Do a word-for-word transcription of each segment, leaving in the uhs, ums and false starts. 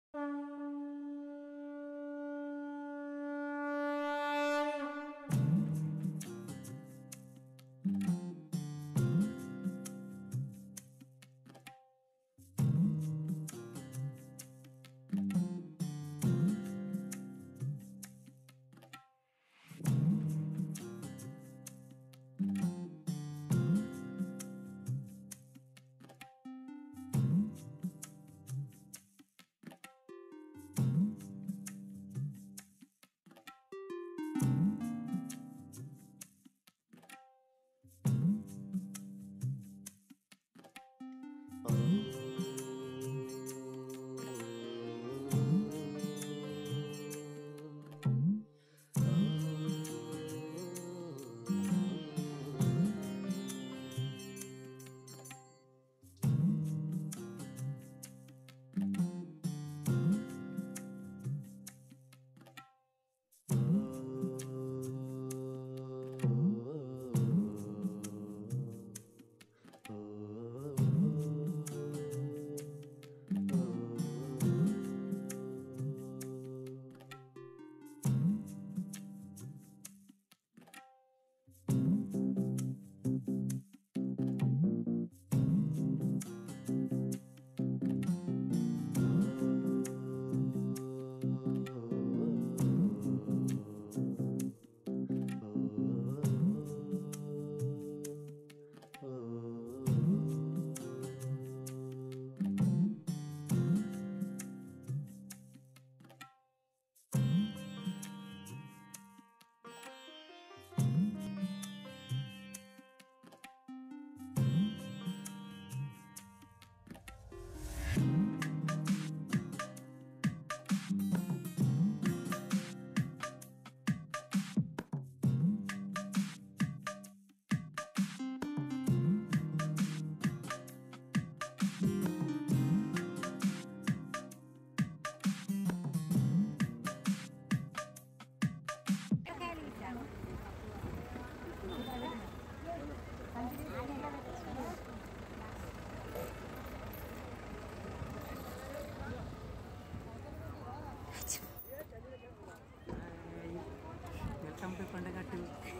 Welcome to Kondagatu.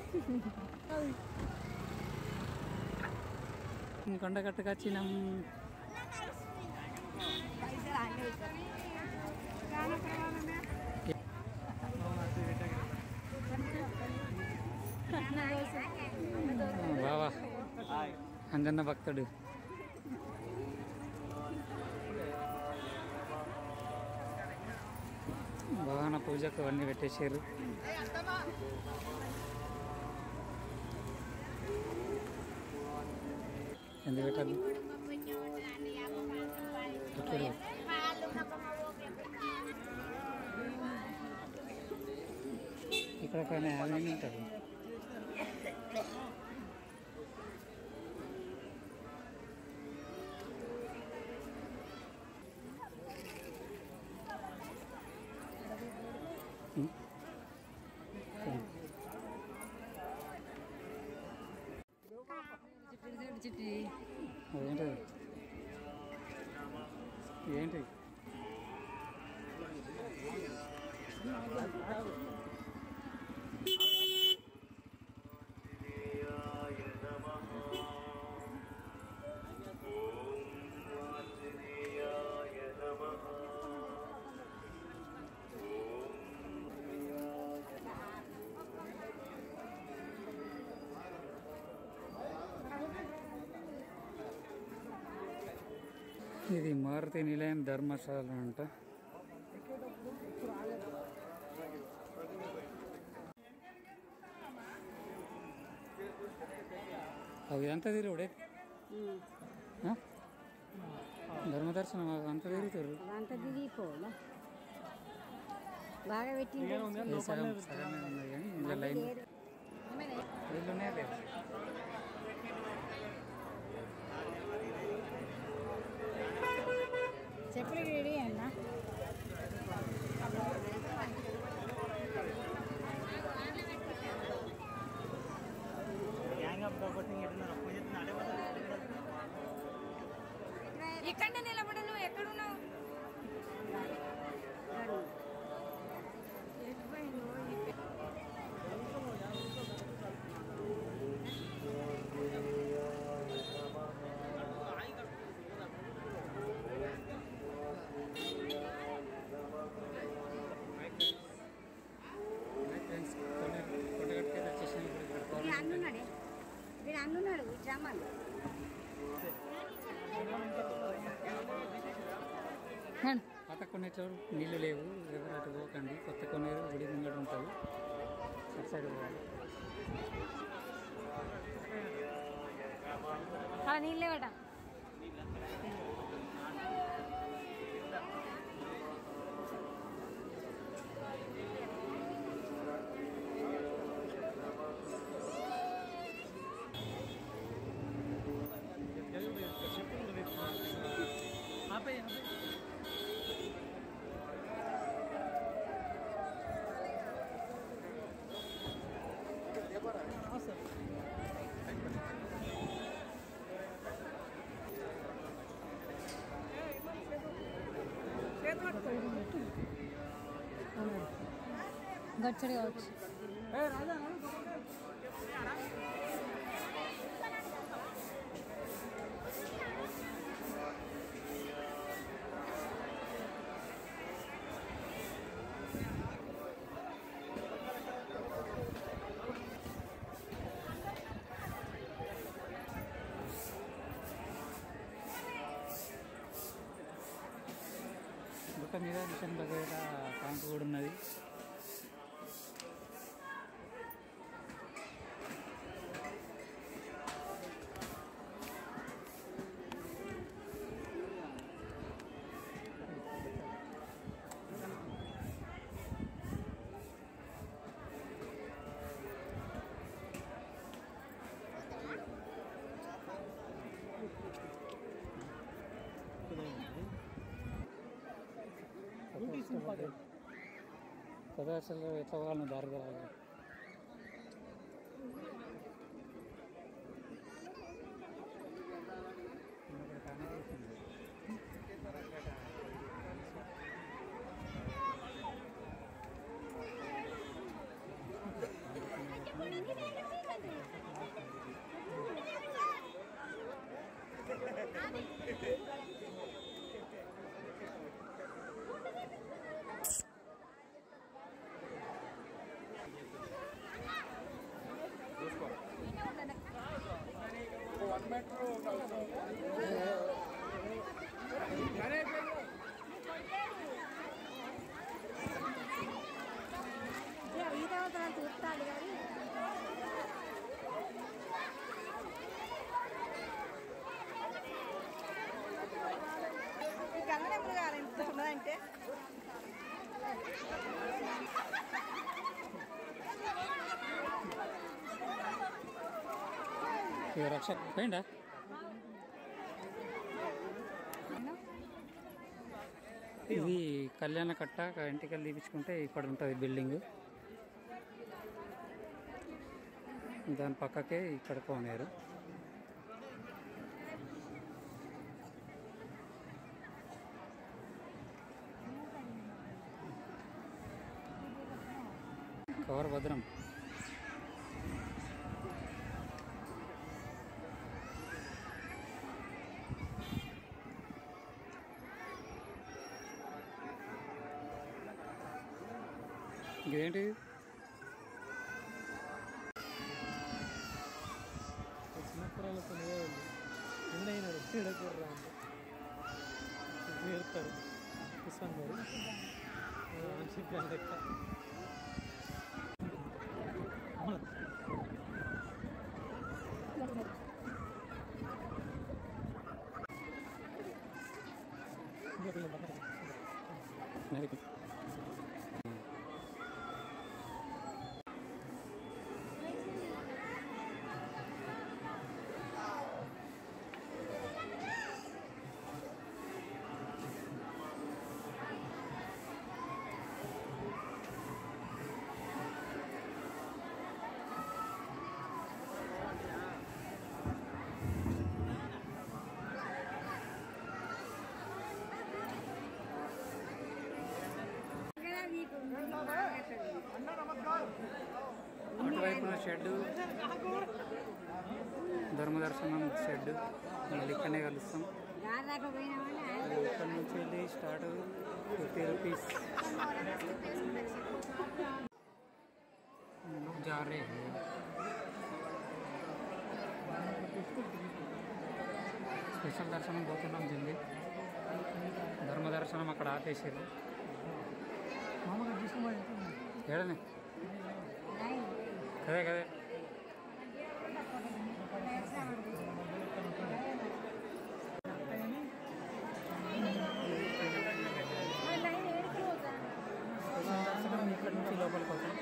Kondagatu kachinam. Wow, Anjana Bhaktadu. Bhavana Puja ku vanni vettesharu. Endu vettalu? Ikkada payina avini untaru. ఏంటి ఏంటి ఇది మారుతి నిలయం ధర్మశాల అంట. అవి ఎంత తిరుగుడే ధర్మదర్శనం అంత తిరుగుతారు. అంత తిరిగిపోలా బాగా పెట్టి సగం సగమే ఉన్నది కానీ ఇంకా లైన్ వీళ్ళునే లేదు. చెప్పులు రెడీ అన్నా ఇక్కడ నిలబడి నువ్వు ఎక్కడున్నావు? పాత కొన్నిట్లో నీళ్ళు లేవు, ఎవరు అటు పోకండి. కొత్త కొన్నేరు గుడి ముంగడు ఉంటుంది, అటు సైడ్ పోవాలి. నీళ్ళే పట గచ్చడి కావచ్చు. గుట్ట మీద మిషన్ దగ్గర ట్యాంక్ కూడా ఉన్నది. కదా అసలు ఎట్లా వాళ్ళని దారి తెరాలి. One metro also. గంగనెప్పుడు కాదు ఎంత ఉన్నదంటే రక్ష పోయిందా? ఇది కళ్యాణ కట్ట, ఇంటికి తీపించుకుంటే ఇక్కడ ఉంటుంది బిల్డింగ్. దాని పక్కకే ఇక్కడ కోనేరు. కవర్ భద్రం. ఇదేంటి? చిన్నపురాలతో ఎన్నైనాడు ఎడకూడరా అంటే నేర్తారు కిసాన్ గారు చెప్పాను లెక్క. అటువైపున షెడ్డు, ధర్మదర్శనం షెడ్డు. మళ్ళీ ఇక్కడనే కలుస్తాం. ఇక్కడ నుంచి వెళ్ళి స్టార్ట్ ఫిఫ్టీ రూపీస్. जा रहे हैं స్పెషల్ దర్శనం పోతున్నాం జల్దీ. ధర్మ దర్శనం అక్కడ ఆపేసారు. ఏడనే కదే కదే దర్శనం ఇక్కడ నుంచి లోపలికి పోతాం.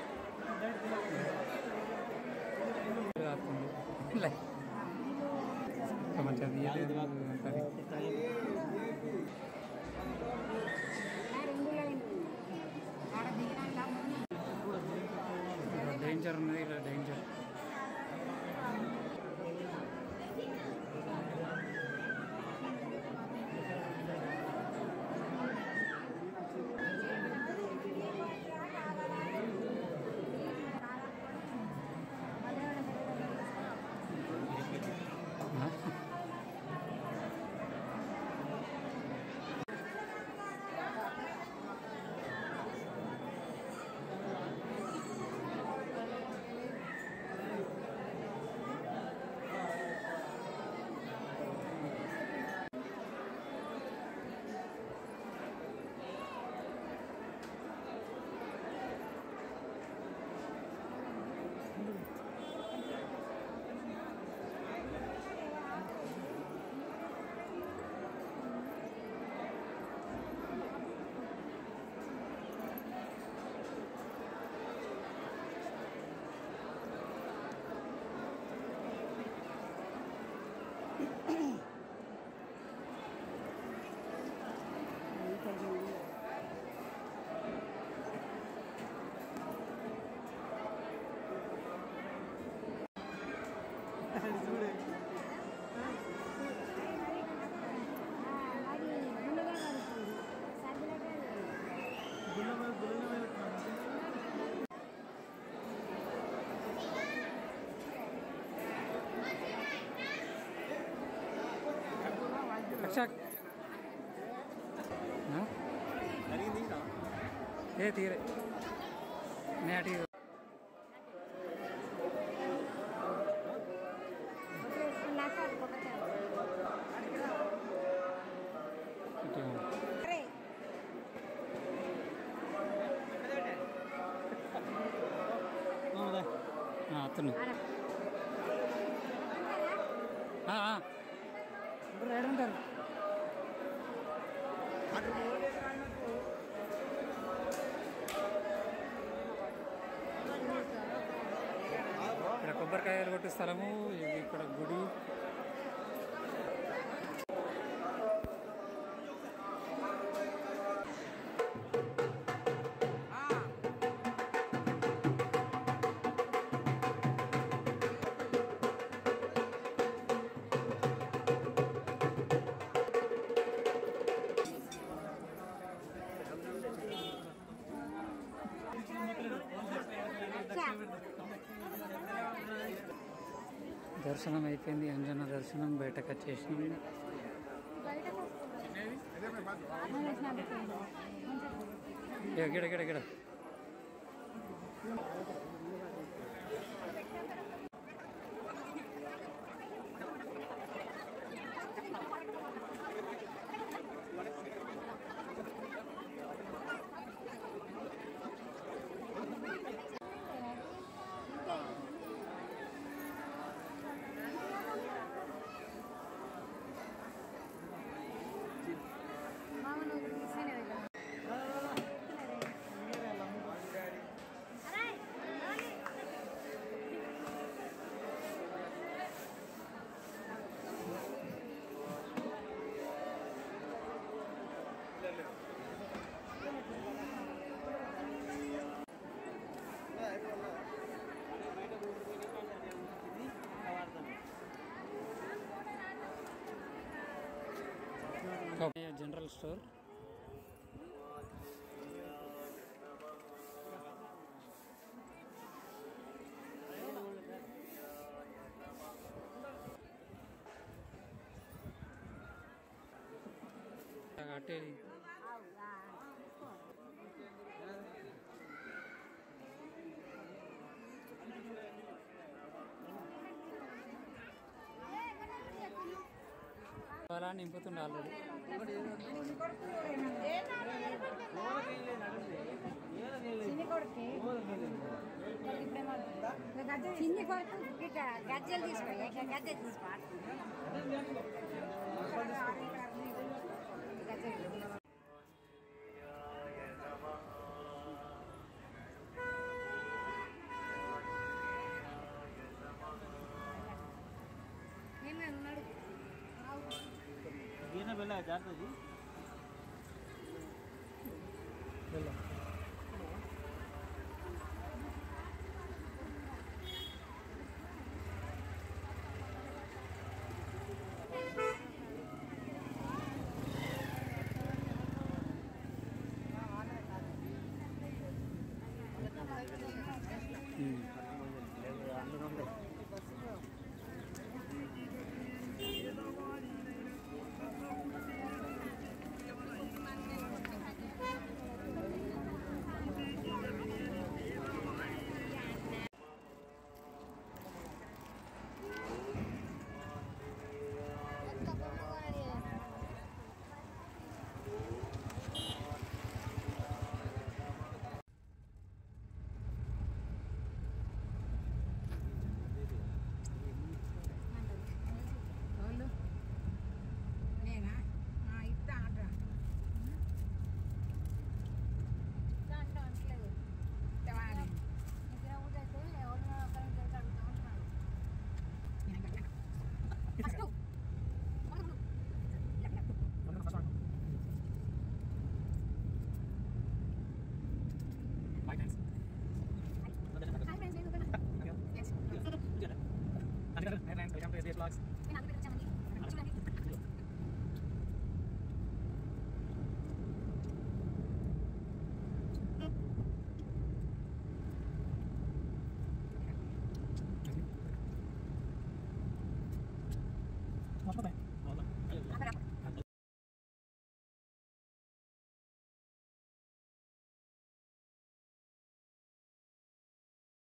మంచిగా తీయలేదు అంతది. డేంజర్ ఉన్నది, ఇలా డేంజర్. ఏ తీరే నేటి అతను ఏడుంటారు. ఇక్కడ కొబ్బరికాయలు కొట్టే స్థలము, ఇది ఇక్కడ గుడి. దర్శనం అయిపోయింది. అంజన్న దర్శనం. బయటకు వచ్చేసినాం. గిడ గిడ గిడ जनरल स्टोर నింపాలా నింపుతుండే ఆల్రెడీ. చిన్ని కొడుకు గజ్జలు తీసుకోవాలి గజ్జలు తీసుకోవాలి ఉన్నాడు ఈయన వెళ్ళా జాగ్రత్త వెళ్ళా నేనా ఇస్తా ఆర్డర్ దాంట్లో అంటలేదు నిద్ర ఊదైతే ఎవరినో ఒకరిని తెలిసి అడుగుతా ఉంటున్నాడు ఫస్ట్ What's my